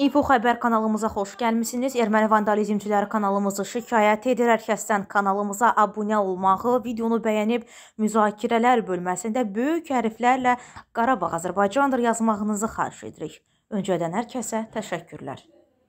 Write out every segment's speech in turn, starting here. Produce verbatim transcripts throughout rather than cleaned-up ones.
İnfo Xəbər kanalımıza xoş gəlmisiniz. Erməni vandalizmçiləri kanalımızı şikayət edir. Hər kəsdən kanalımıza abunə olmağı, videonu bəyənib müzakirələr bölməsində böyük hərflərlə Qarabağ Azərbaycandır yazmağınızı xahiş edirik. Öncədən hər kəsə təşəkkürlər.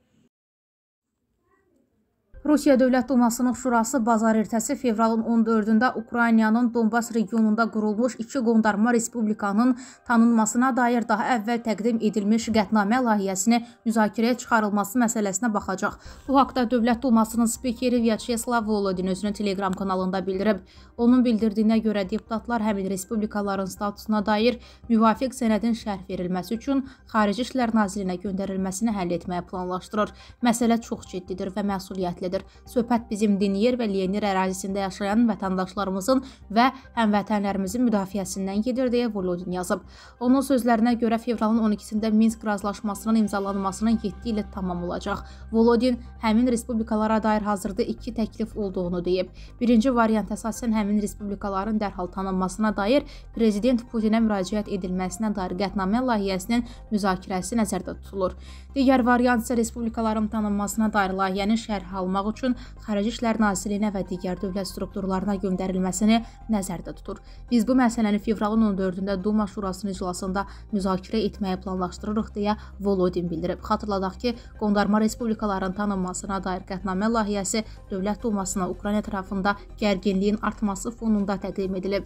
Rusiya Dövlət Dumasının Şurası bazar ertəsi fevralın on dördündə Ukraynanın Donbas regionunda qurulmuş iki qondarma respublikanın tanınmasına dair daha əvvəl təqdim edilmiş qətnamə layihəsini müzakirəyə çıxarılması məsələsinə baxacaq. Bu haqda Dövlət Dumasının spikeri Vyacheslav Volodin özünün Telegram kanalında bildirib. Onun bildirdiyinə görə deputatlar həmin respublikaların statusuna dair müvafiq sənədin şərh verilməsi üçün Xarici İşlər Nazirinə göndərilməsini həll etməyə planlaşdırır. Məsələ çox ciddidir və məsuliyyətlidir. Söhbət bizim Dinyer və Lener ərazisində yaşayan vətəndaşlarımızın və həmvətənlərimizin müdafiəsindən gedir, deyə Volodin yazıb. Onun sözlərinə görə fevralın on ikisində Minsk razılaşmasının imzalanmasının yeddi ili tamam olacaq. Volodin həmin respublikalara dair hazırda iki təklif olduğunu deyib. Birinci variant əsasən həmin respublikaların dərhal tanınmasına dair Prezident Putinə müraciət edilməsinə dair qətnamə layihəsinin müzakirəsi nəzərdə tutulur. Digər variant isə respublikaların tanınmasına dair layihənin şərh almaq üçün Xarici İşlər Nazirliyinə və digər dövlət strukturlarına göndərilməsini nəzərdə tutur. Biz bu məsələni fevralın on dördündə Duma Şurasının iclasında müzakirə etməyi planlaşdırırıq, deyə Volodin bildirib. Xatırladaq ki, qondarma respublikaların tanınmasına dair qətnamə layihəsi Dövlət Dumasına Ukrayna tərəfində gərginliyin artması fonunda təqdim edilib.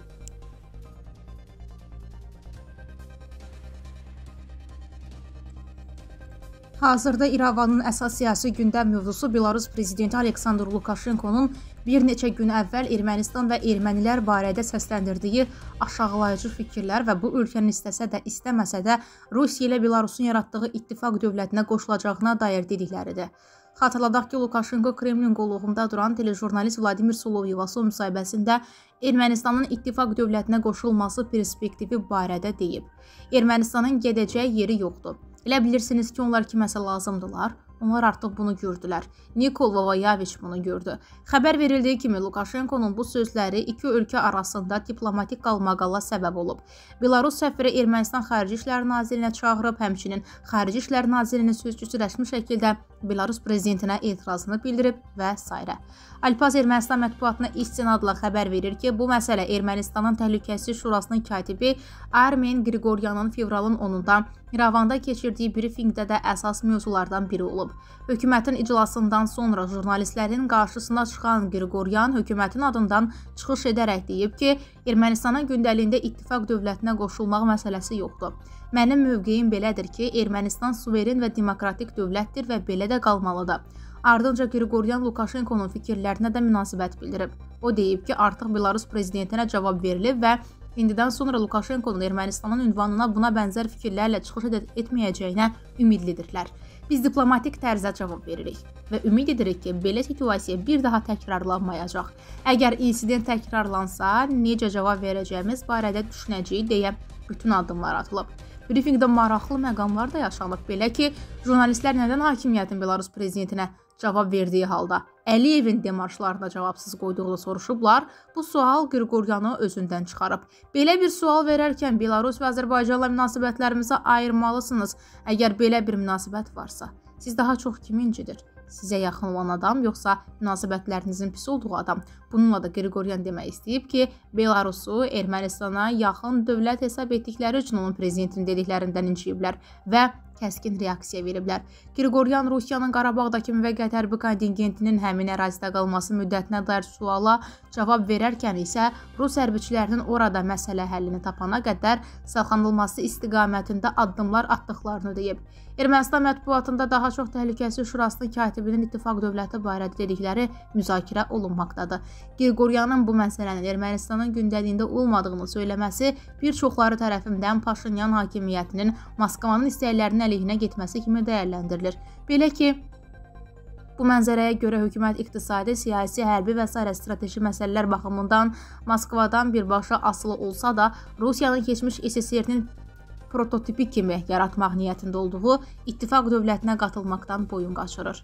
Hazırda İrəvanın əsas siyasi gündəm mövzusu Belarus prezidenti Aleksandr Lukashenkonun bir neçə gün əvvəl Ermənistan və ermənilər barədə səsləndirdiyi aşağılayıcı fikirlər və bu ölkənin istəsə də istəməsə də Rusiya ilə Belarusun yaratdığı ittifaq dövlətinə qoşulacağına dair dedikləridir. Xatırladaq ki, Lukashenko Kremlin qolluğunda duran telejurnalist Vladimir Solovyevasov müsahibəsində Ermənistanın ittifaq dövlətinə qoşulması perspektivi barədə deyib. Ermənistanın gedəcəyi yeri yoxdur. Elə bilirsiniz ki, onlar kiməsə lazımdılar. Onlar artıq bunu gördülər. Nikol Vavayaviç bunu gördü. Xəbər verildiyi kimi Lukashenkonun bu sözləri iki ölkə arasında diplomatik qalmaqala səbəb olub. Belarus səfiri Ermənistan Xarici İşlər Nazirinə çağırıb, həmçinin Xarici İşlər Nazirinin sözçüsü rəsmi şəkildə Belarus prezidentinə etirazını bildirib və s. Alpaz Ermənistan mətbuatına istinadla xəbər verir ki, bu məsələ Ermənistanın Təhlükəsizlik Şurasının katibi Armen Qriqoryanın fevralın onunda İrəvanda keçirdiyi brifinqdə də əsas mövzulardan biri olub. Hökumətin iclasından sonra jurnalistlərin qarşısına çıxan Qriqoryan hökumətin adından çıxış edərək deyib ki, Ermənistanın gündəliyində ittifaq dövlətinə qoşulmaq məsələsi yoxdur. Mənim mövqeyim belədir ki, Ermənistan suveren və demokratik dövlətdir və belə də qalmalıdır. Ardınca Qriqoryan Lukashenkonun fikirlərinə də münasibət bildirib. O deyib ki, artıq Belarus prezidentinə cavab verilib və indidən sonra Lukashenkonun Ermənistanın ünvanına buna bənzər fikirlərlə çıxış ed etməyəcəyinə ümidlidirlər. Biz diplomatik tərzə cavab veririk və ümid edirik ki, belə situasiya bir daha təkrarlanmayacaq. Əgər insident təkrarlansa, necə cavab verəcəyimiz barədə düşünəcəyik, deyə bütün addımlar atılıb. Brifinqdə maraqlı məqamlar da yaşanıb. Belə ki, jurnalistlər nədən hakimiyyətin Belarus prezidentinə cavab verdiyi halda Əliyevin demarşlarına cavabsız qoyduğunu soruşublar. Bu sual Qriqoryanı özündən çıxarıb. Belə bir sual verərkən Belarus və Azərbaycanla münasibətlərimizi ayırmalısınız. Əgər belə bir münasibət varsa, siz daha çox kimi incidir? Sizə yaxın olan adam, yoxsa münasibətlərinizin pis olduğu adam? Bununla da Qriqoryan demək istəyib ki, Belarusu Ermənistana yaxın dövlət hesab etdikləri üçün onun prezidentinin dediklərindən inciyiblər və kəskin reaksiya veriblər. Qriqoryan Rusiyanın Qarabağdakı müvəqqəti hərbi kontingentinin həmin ərazidə qalması müddətinə dair suala cavab verərkən isə Rus hərbiçilərinin orada məsələ həllini tapana qədər saxlanılması istiqamətində addımlar atdıqlarını deyib. Ermənistan mətbuatında daha çox Təhlükəsizlik Şurasının katibinin ittifaq dövləti barədə dedikləri müzakirə olunmaqdadır. Qriqoryanın bu məsələnin Ermənistanın gündəliyində olmadığını söyləməsi bir çoxları tərəfindən Paşinyan hakimiyyətinin Moskvanın istəklərinin əleyhinə getməsi kimi dəyərləndirilir. Belə ki, bu mənzərəyə görə hökumət iqtisadi, siyasi, hərbi və sairə strateji məsələlər baxımından Moskvadan birbaşa asılı olsa da, Rusiyanın keçmiş S S R-nin prototipi kimi yaratmaq niyyətində olduğu ittifaq dövlətinə qatılmaqdan boyun qaçırır.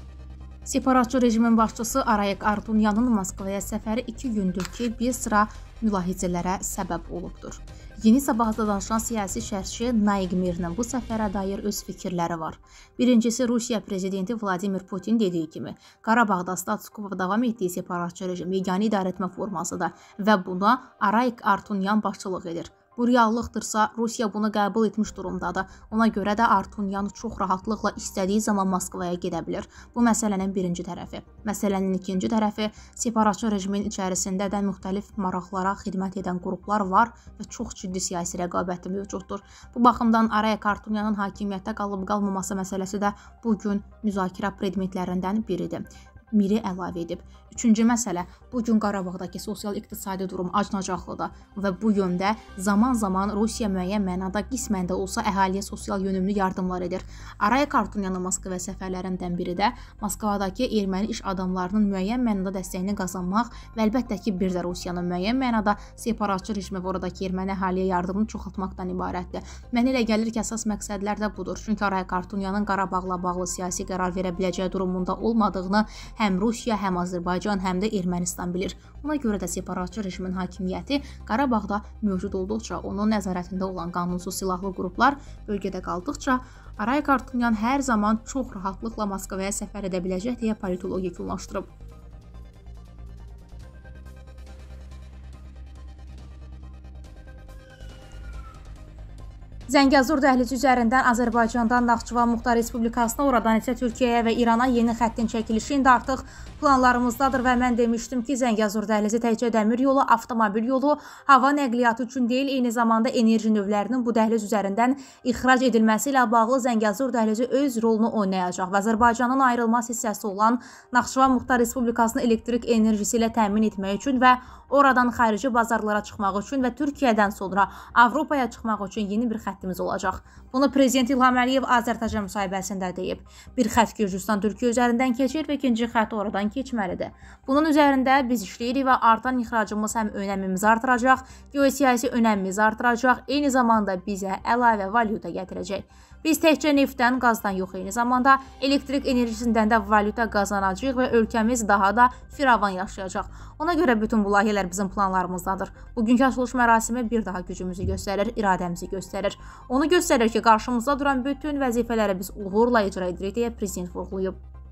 Separatçı rejimin başçısı Arayik Artunyanın Moskvaya səfəri iki gündür ki, bir sıra mülahizələrə səbəb olubdur. Yeni Sabahda danışan siyasi şərhçi Naiq Mirinin bu səfərə dair öz fikirləri var. Birincisi, Rusiya prezidenti Vladimir Putin dediyi kimi, Qarabağda status quo davam etdiyi separatçı rejim yeganə idarəetmə formasıdır və buna Arayik Artunyan başçılıq edir. Bu reallıqdırsa, Rusiya bunu qəbul etmiş durumdadır. Ona görə də Artunyan çox rahatlıqla istədiyi zaman Moskvaya gedə bilir. Bu məsələnin birinci tərəfi. Məsələnin ikinci tərəfi, separatçı rejimin içərisində də müxtəlif maraqlara xidmət edən qruplar var və çox ciddi siyasi rəqabəti mövcuddur. Bu baxımdan Arayik Artunyanın hakimiyyətdə qalıb-qalmaması məsələsi də bugün müzakirə predmetlərindən biridir. Miri əlavə edib. Üçüncü məsələ, bugün Qarabağdakı sosial-iqtisadi durum acınacaqlıdır və bu yöndə zaman-zaman Rusiya müəyyən mənada qismən də olsa əhaliyə sosial yönümlü yardımlar edir. Arayik Artunyanın Moskva səfərlərindən biri də Moskvadakı erməni iş adamlarının müəyyən mənada dəstəyini qazanmaq və əlbəttə ki, bir də Rusiyanın müəyyən mənada separatçı rejimə və oradakı erməni əhaliyə yardımını çoxaltmaqdan ibarətdir. Mənə elə gəlir ki, əsas məqsədlər də budur. Çünki Arayik Artunyanın Qarabağla bağlı siyasi qərar verə biləcəyi durumunda olmadığını həm Rusiya, həm Azərbaycan, həm də Ermənistan bilir. Ona görə də separatçı rejimin hakimiyyəti Qarabağda mövcud olduqca, onun nəzarətində olan qanunsuz silahlı qruplar bölgədə qaldıqca, Arayik Artunyan hər zaman çox rahatlıqla Moskvaya səfər edə biləcək deyə politoloq yekunlaşdırıb. Zəngəzur dəhlizi üzərindən Azərbaycandan Naxçıvan Muxtar Respublikasına, oradan isə Türkiyəyə və İrana yeni xəttin çəkilişi indi artıq planlarımızdadır və mən demişdim ki, Zəngəzur dəhlizi təkcə dəmir yolu, avtomobil yolu, hava nəqliyyatı üçün deyil, eyni zamanda enerji növlərinin bu dəhliz üzərindən ixrac edilməsi ilə bağlı Zəngəzur dəhlizi öz rolunu oynayacaq və Azərbaycanın ayrılmaz hissəsi olan Naxçıvan Muxtar Respublikasını elektrik enerjisi ilə təmin etmək üçün və oradan xarici bazarlara çıxmaq üçün və Türkiyədən sonra Avropaya çıxmaq üçün yeni bir xəttimiz olacaq. Bunu Prezident İlham Əliyev Azərtacan müsahibəsində deyib. Bir xətt Gürcüstan Türkiyə üzərindən keçir və ikinci xətt oradan keçməlidir. Bunun üzərində biz işləyirik və artan ixracımız həm önəmimizi artıracaq, geosiyasi önəmimizi artıracaq, eyni zamanda bizə əlavə valyuta gətirəcək. Biz təkcə neftdən, qazdan yox, eyni zamanda elektrik enerjisindən də valyuta qazanacaq və ölkəmiz daha da firavan yaşayacaq. Ona görə bütün bu layihələr bizim planlarımızdadır. Bugünkü açılış mərasimi bir daha gücümüzü göstərir, iradəmizi göstərir. Onu göstərir ki, qarşımızda duran bütün vəzifələri biz uğurla icra edirik deyə prezident vurğulayıb.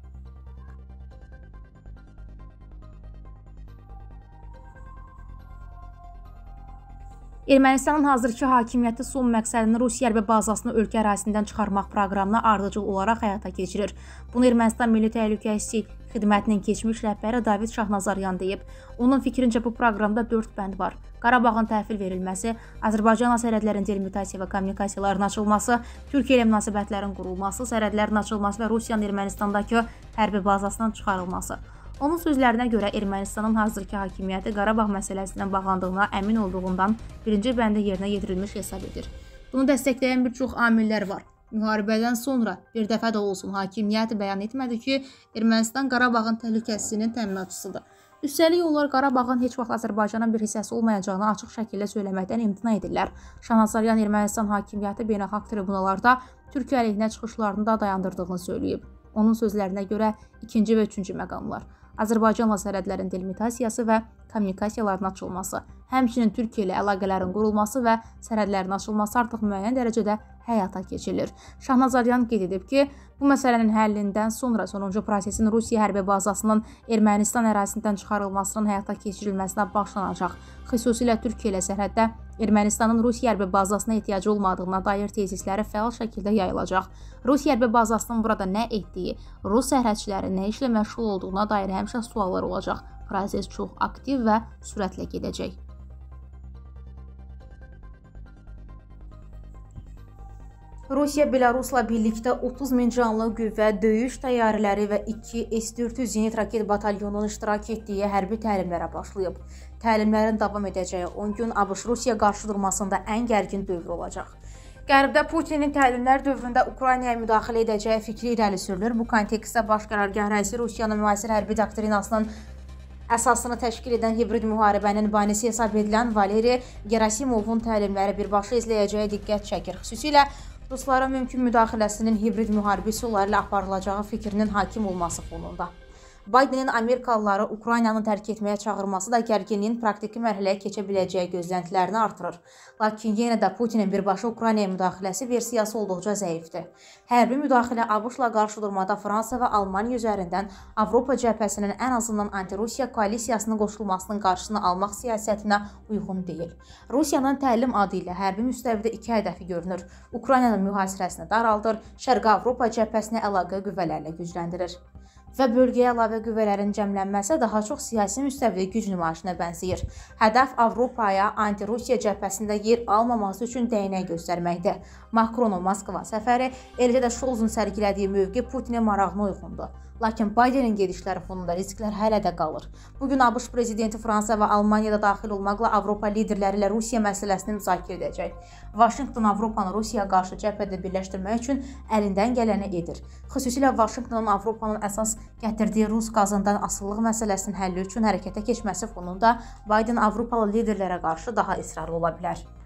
Ermənistanın hazırki hakimiyyəti son məqsədini Rusiya hərbi bazasını ölkə ərazisindən çıxarmaq proqramına ardıcıl olaraq həyata keçirir. Bunu Ermənistan Milli Təhlükəsizlik Xidmətinin keçmiş rəhbəri David Şahnazaryan deyib. Onun fikrincə bu proqramda dörd bənd var. Qarabağın təhvil verilməsi, Azərbaycanla sərhədlərin delimitasiya və kommunikasiyaların açılması, Türkiyə ilə münasibətlərin qurulması, sərhədlərin açılması və Rusiyanın Ermənistandakı hərbi bazasından çıxarılması. Onun sözlərinə görə Ermənistanın hazırki hakimiyyəti Qarabağ məsələsindən bağlandığına əmin olduğundan birinci bəndə yerinə yetirilmiş hesab edir. Bunu dəstəkləyən bir çox amillər var. Müharibədən sonra bir dəfə də olsun hakimiyyət bəyan etmədi ki, Ermənistan Qarabağın təhlükəsizliyinin təminatçısıdır. Üstəlik onlar Qarabağın heç vaxt Azərbaycanın bir hissəsi olmayacağını açıq şəkildə söyləməkdən imtina edirlər. Şahnazaryan Ermənistan hakimiyyəti beynəlxalq tribunalarda Türkiyə əleyhinə çıxışlarını da dayandırdığını söyləyib. Onun sözlərinə görə ikinci və üçüncü məqamlar. Azərbaycanla sərhədlərin delimitasiyası və kommunikasiyaların açılması, həmçinin Türkiyə ilə əlaqələrin qurulması və sərhədlərin açılması artıq müəyyən dərəcədə həyata keçirilir. Şahnazaryan qeyd edib ki, bu məsələnin həllindən sonra sonuncu prosesin Rusiya hərbi bazasının Ermənistan ərazisindən çıxarılmasının həyata keçirilməsinə başlanacaq. Xüsusilə Türkiyə ilə sərhəddə Ermənistanın Rusiya hərbi bazasına ehtiyacı olmadığına dair tezisləri fəal şəkildə yayılacaq. Rusiya hərbi bazasının burada nə etdiyi, Rus sərhədçiləri nə işlə məşğul olduğuna dair həmişə suallar olacaq. Proses çox aktiv və sürətlə gedəcək. Rusiya Belarusla birlikdə otuz min canlı qüvvə, döyüş təyyarələri və iki S dörd yüz zenit raket batalyonunun iştirak etdiyi hərbi təlimlərə başlayıb. Təlimlərin davam edəcəyi on gün ABŞ-Rusiya qarşıdurmasında ən gərgin dövr olacaq. Qərbdə Putinin təlimlər dövründə Ukraynaya müdaxilə edəcəyi fikri irəli sürülür. Bu kontekstdə Baş Qərargah rəisi Rusiyanın müasir hərbi doktrinasının əsasını təşkil edən hibrid müharibənin banisi hesab edilən Valeri Gerasimovun təlimləri birbaşa izləyəcəyi diqqət çəkir. Xüsusilə Rusların mümkün müdaxiləsinin hibrid müharibə üsulları ilə aparılacağı fikrinin hakim olması fonunda. Baydenin Amerikalıları Ukraynanı tərk etməyə çağırması da gərginliyin praktiki mərhələyə keçə biləcəyi gözləntilərini artırır. Lakin yenə də Putinin birbaşa Ukraynaya müdaxiləsi versiyası olduqca zəifdir. Hərbi müdaxilə ABŞ-la qarşıdurmada Fransa və Almaniya üzərindən Avropa cəbhəsinin ən azından anti-Rusiya koalisiyasının qoşulmasının qarşısını almaq siyasətinə uyğun deyil. Rusiyanın təlim adı ilə hərbi müstəvidə iki hədəfi görünür. Ukraynanın mühasirəsini daraldır, Şərqi Avropa cəbhəsini əlaqə qüvvələrlə gücləndirir. Və bölgəyə əlavə qüvvələrin cəmlənməsi daha çox siyasi müstəvidə güc nümayişinə bənzəyir. Hədəf Avropaya anti-Rusiya cəbhəsində yer almaması üçün dəyənək göstərməkdir. Macronun Moskva səfəri, eləcə də Şolzun sərgilədiyi mövqe Putinin marağına uyğundur. Lakin Baydenin gedişləri fonunda risklər hələ də qalır. Bugün ABŞ prezidenti Fransa və Almaniyada daxil olmaqla Avropa liderləri ilə Rusiya məsələsini müzakirə edəcək. Vaşinqton Avropanı Rusiyaya qarşı cəbhədə birləşdirmək üçün əlindən gələni edir. Xüsusilə Vaşinqtonun Avropanın əsas gətirdiyi Rus qazından asılılıq məsələsinin həlli üçün hərəkətə keçməsi fonunda Bayden Avropalı liderlərə qarşı daha israrlı ola bilər.